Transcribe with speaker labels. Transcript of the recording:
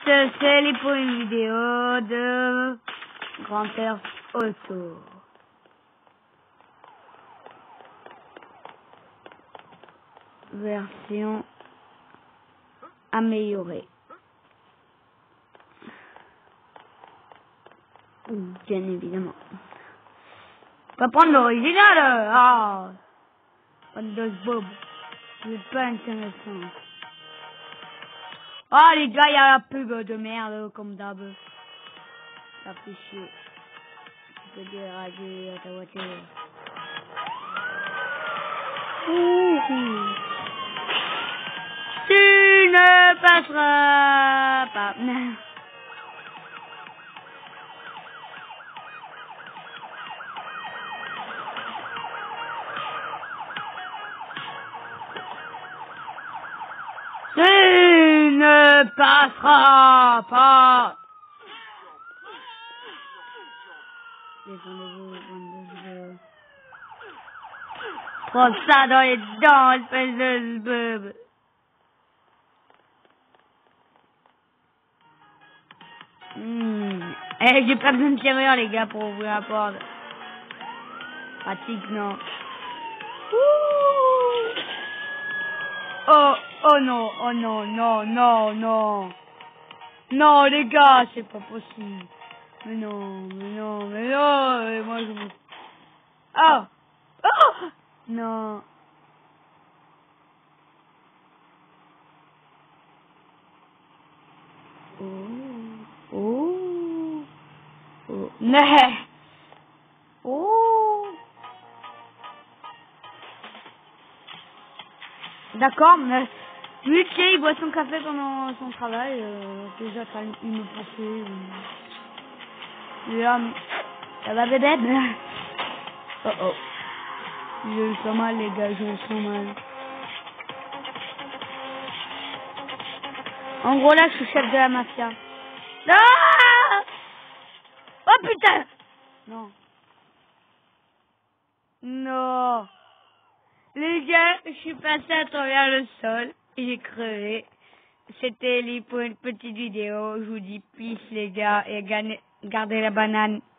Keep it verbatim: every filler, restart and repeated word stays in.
Speaker 1: c'est les pour une vidéo de Grand Theft Auto. Version améliorée. Bien évidemment. On va prendre l'original. Ah, Windows Bob. C'est pas intéressant. Ah, les gars, il y a la pub de merde, comme d'hab. Ça fait chier. Tu peux déranger ta voiture. Ouh. Tu ne passeras pas. Tu ne passeras pas. Défendez-vous, défendez-vous. Prends ça dans les dents, espèce de beuh. Mmh. Eh, j'ai pas besoin de tirer, les gars, pour ouvrir la porte. Pratique, non. Ouh. Oh, oh non, oh non, non, non, non. Non, les gars, c'est pas possible. Mais non, mais non, mais non, mais moi je me... Oh, oh non. Oh, oh, oh, non. Oh. D'accord, mais lui, tu sais, il boit son café pendant son travail. Euh, déjà, ça il me pensait. Et là, ça va bébé? Oh oh. Je le sens mal, les gars, je le sens mal. En gros, là, je suis chef de la mafia. Ah! Oh putain! Non. Non. Les gars, je suis passé à travers le sol et j'ai crevé. C'était pour une petite vidéo. Je vous dis peace les gars et gardez la banane.